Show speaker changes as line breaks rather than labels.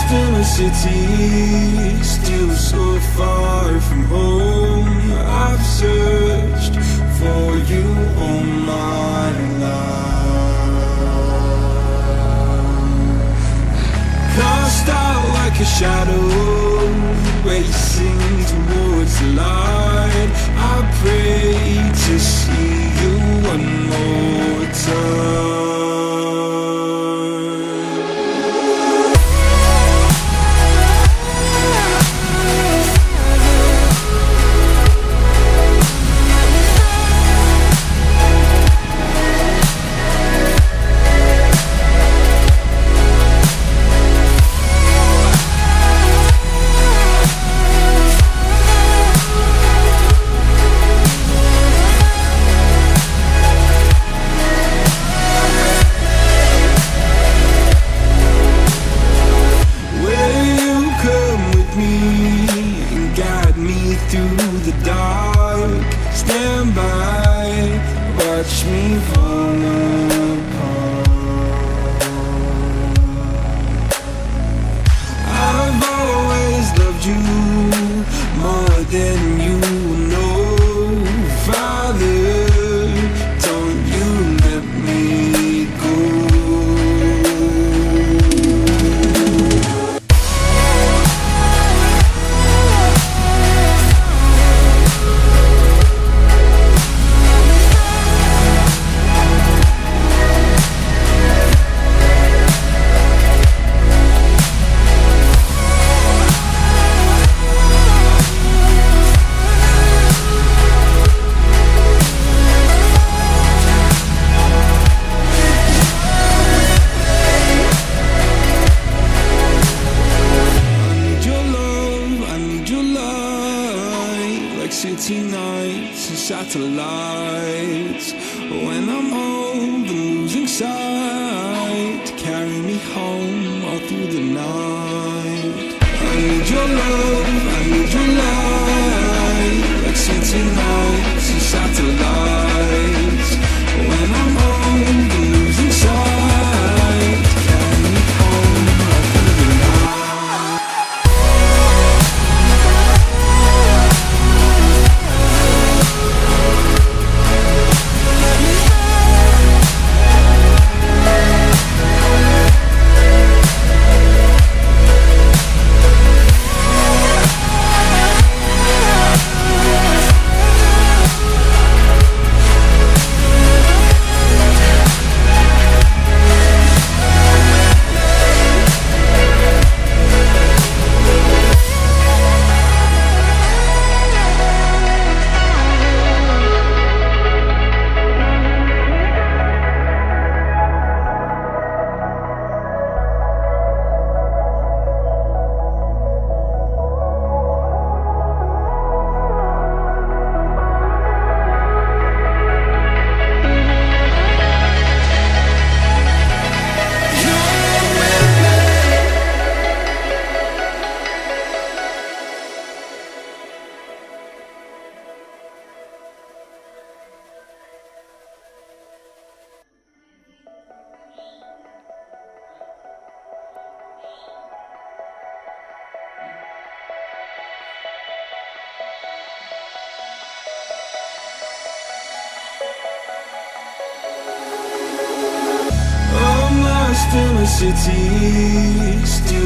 lost in a city, still so far from home. I've searched for you all my life. Cast out like a shadow, racing towards the light. I pray to see you one more time. Through the dark, stand by, watch me fall apart. I've always loved you more than you know. Father, don't you let me go. City nights and satellites. When I'm old and losing sight, carry me home all through the night. I need your love, I need your light. Like city nights and satellites. When I'm old and losing sight, carry me home all through the night. In a city, still